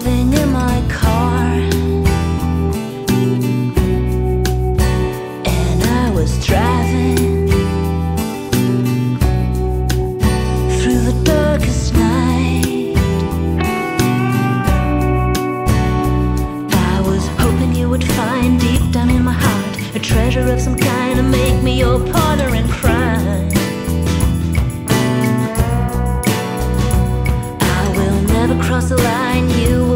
driving in my car, and I was driving through the darkest night. I was hoping you would find deep down in my heart a treasure of some kind to make me your partner in crime. I will never cross the line, you